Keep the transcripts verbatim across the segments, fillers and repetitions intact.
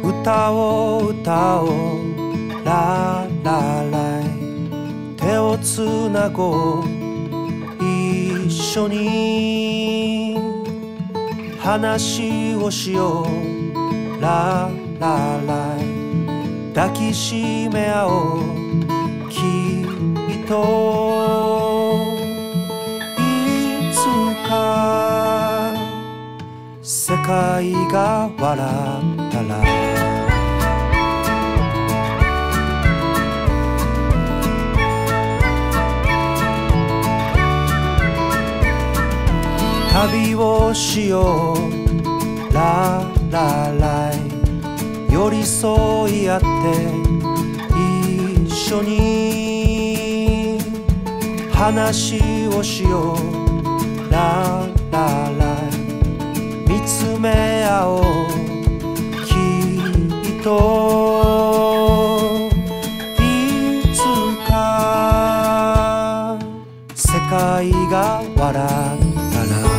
歌を歌おうララライ手をつなごう一緒に話をしようララライ抱きしめ合おうきっといつか世界が笑ったら旅をしようララライ寄り添い合って一緒に話をしようララライ見つめ合おうきっといつか世界が笑ったら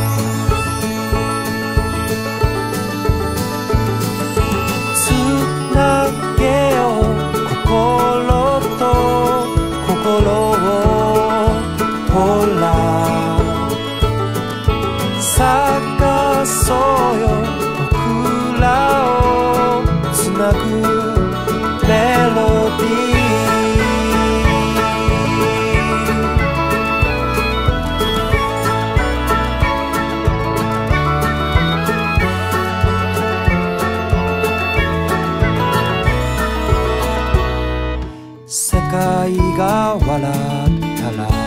探そうよ僕らをつなぐメロディー世界が笑ったら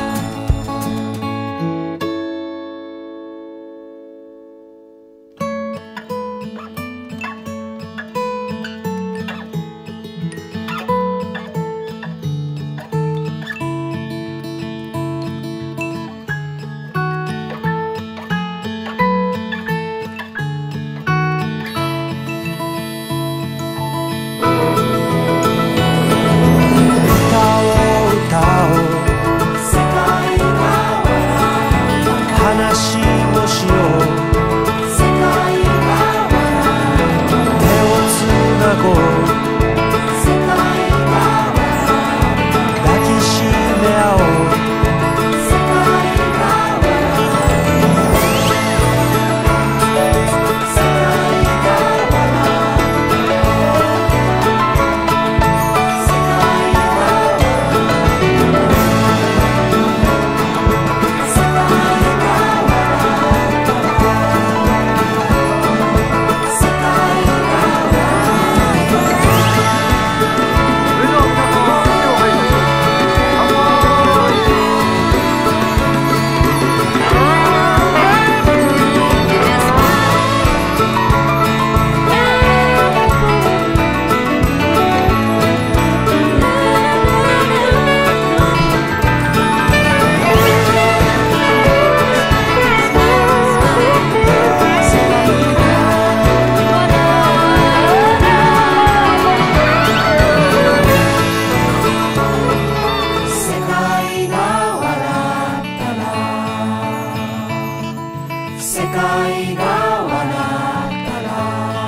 世界が笑ったら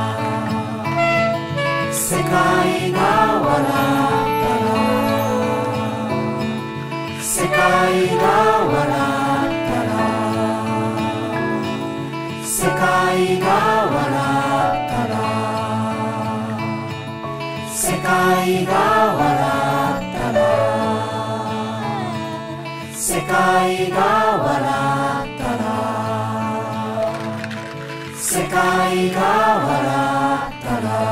世界が笑ったら世界が笑ったら世界が笑ったら世界が笑ったら世界が笑ったら世界が笑ったら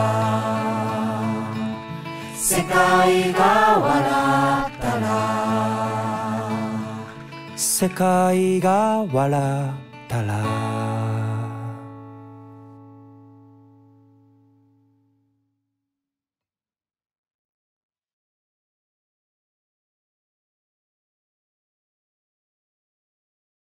世界が笑ったら世界が笑ったら